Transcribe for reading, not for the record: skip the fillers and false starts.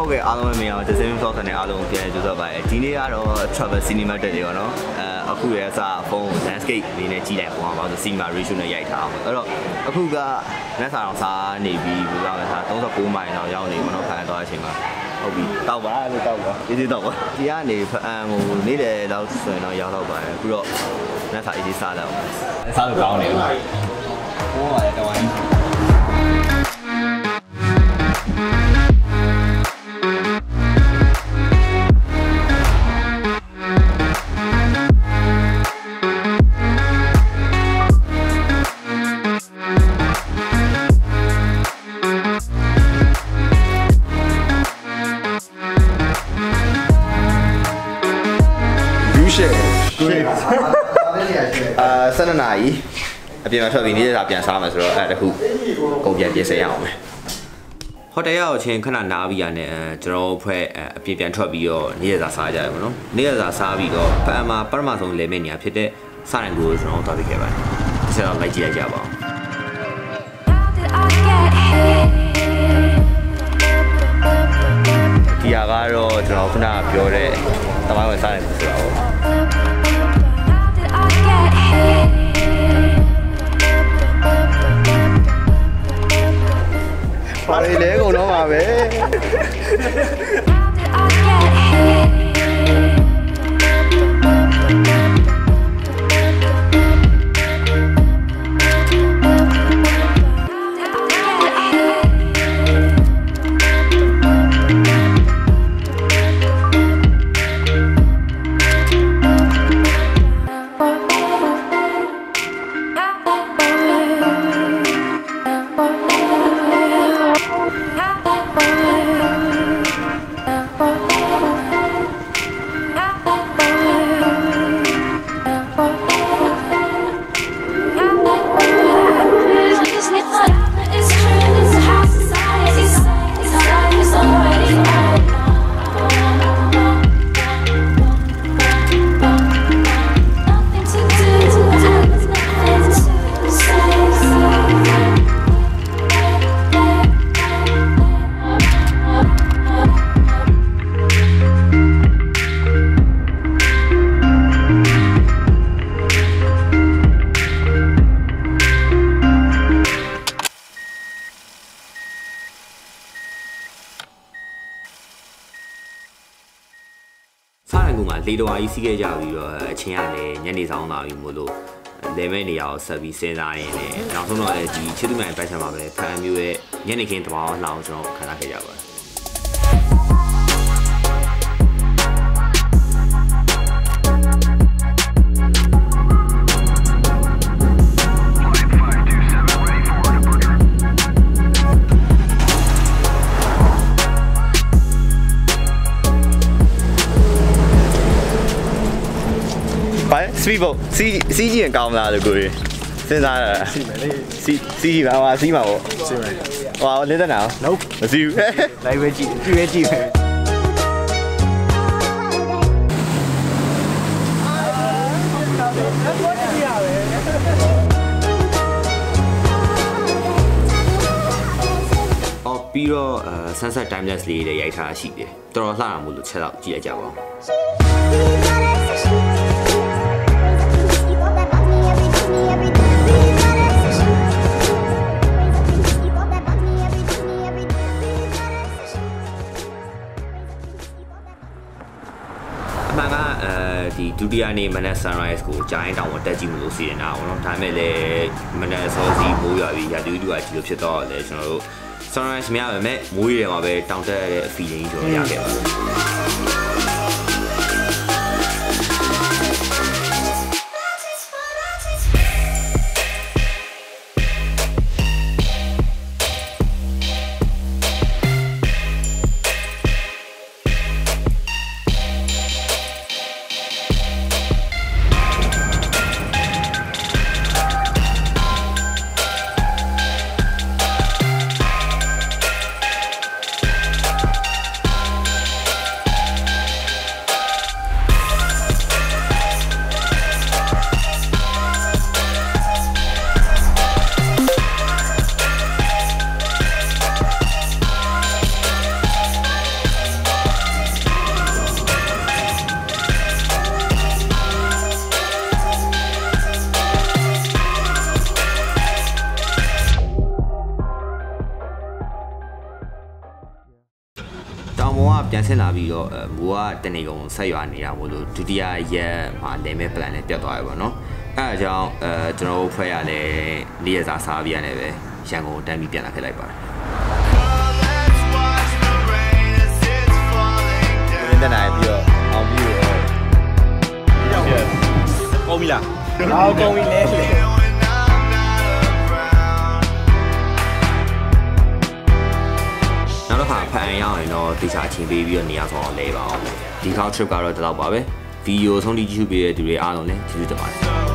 ဟုတ်ကဲ့အားလုံးပဲမြင်အောင် The Same Source နဲ့အားလုံးပြန်ကြိုးစားပါတယ်ဒီနေ့ကတော့ Travel Cinematic တွေပေါ့နော်အခုရဲ့အစားဖုန်း landscape လေးနဲ့ကြည့်လိုက်ပေါ့ပါဆို cinema ratio နဲ့ရိုက်ထားအောင်အဲ့တော့အခုကလက်ဆောင်စားနေပြီးဘယ်လိုလဲထား39မိုင်လောက်ရောက်နေပေါ့နော်ခံရတော့အချိန်မှာဟုတ်ပြီတောက်ပါလို့တောက်ပါအေးတောက်ပါဒီကနေဖအန်ကိုနေ့လယ်လောက်ဆိုရင်တော့ရောက်တော့ပါတယ်အခုတော့လက်ဆောင်အေးစားတော့စားလို့ကောင်းတယ်ဟိုပါတယ်တော့Great. 12 နာရီအပြင်မှာထွက်ပြီးနေ့စားပြန်စားမယ်ဆိုတော့အဲ့တခုကုန်ပြန်ပြင်ဆင်ရအောင်မယ်ဟိုတယ်ရောက်ချင်းခဏနားပြီးရတယ်ကျွန်တော်ဖွဲ့အပြင်ပြန်ထွက်ပြီးတော့နေ့စားစားကြရပါတော့နေ့စားစားပြီးတော့ပအမပထမဆုံးလေမယ့်နေရာဖြစ်တဲ့စရန်ကိုကျွန်တော်သွားပြီးခဲ့ပါတယ်ဒီဆက်တော့လိုက်ကြည့်လိုက်ကြပါဦးဒီဟာကတော့ကျွန်တော်ခုနပြောတဲ့တမိုင်းဝင်စားတယ်ဆိုတာပေါ့ပါလေလေကုန်တော့မှာပဲစားရင်ကလေတော်ကြီးစီးခဲ့ကြပြီးတော့အချင်းကလည်းညနေဆောင်လာပြီမို့လို့လေမဲနေရာကိုဆက်ပြီးစဉ်းစားရင်းနဲ့နောက်ဆုံးတော့လည်းဒီချစ်သူမြိုင်ဘက်ချက်မှာပဲဖန်မျိုးရဲ့ညနေခင်းတဘာဝလှအောင်ကျွန်တော်ခံစားခဲ့ကြပါတယ်စီးဖို့စီးကြည့်ရင်ကောင်းမလားလို့ကိုကြီးစဉ်းစားရတာစီးမယ်လေစီးပါပါစီးမှာပေါ့စီးမယ်ဟောလင်းတဲ့နာနော်မစီးဘူးလိုက်ပဲကြည့်ကြည့်ပဲကြည့်ပဲပြီးတော့ sunset timeless လေးတွေရိုက်ထားတာရှိတယ်တော်တော်လှတာမို့လို့ချက်တော့ကြည့်ရကြပါဦးအမှန်ကဒီဒုတိယနေ့မနက် sunrise ကိုကြာရင်တောင်တက်ကြည့်မလို့စီနေတာပေါ့နော်ဒါပေမဲ့လည်းမနက်စောစီမိုးရွာပြီးရာသီဥတုကကြီးလို့ဖြစ်တော့လေကျွန်တော်တို့ sunrise မရပါမဲ့မိုးရွာမှာပဲတောင်တက်ရတဲ့ feeling ကျွန်တော်ရခဲ့ပါတယ်ပြီးတော့မိုးကတနေကုန်ဆက်ရွာနေတာမို့လို့ဒုတိယရက်မှာနေမဲ့ plan နဲ့ပြတ်သွားရပါတော့အဲအကြောင်းကျွန်တော်တို့ဖွဲ့ရလဲ၄ရက်စာစားပြရတယ်ပဲရန်ကုန်တန်းပြီးပြန်လာခဲ့လိုက်ပါတယ်တက်နိုင်ပြီးတော့အောင်ပြီးတော့ကောင်းပြီလားကောင်းပြီလေနောက်တစ်ခါဖန်ရအောင်ရင်တော့တေချာချင်းပေးပြီးတော့နေရာဆောင်အောင်လဲပါအောင်ဒီခေါက် trip ကတော့ဒီလောက်ပါပဲဗီဒီယိုဆုံးထိကြည့်ရှုပေးတဲ့သူတွေအားလုံးလည်းကျေးဇူးတင်ပါတယ်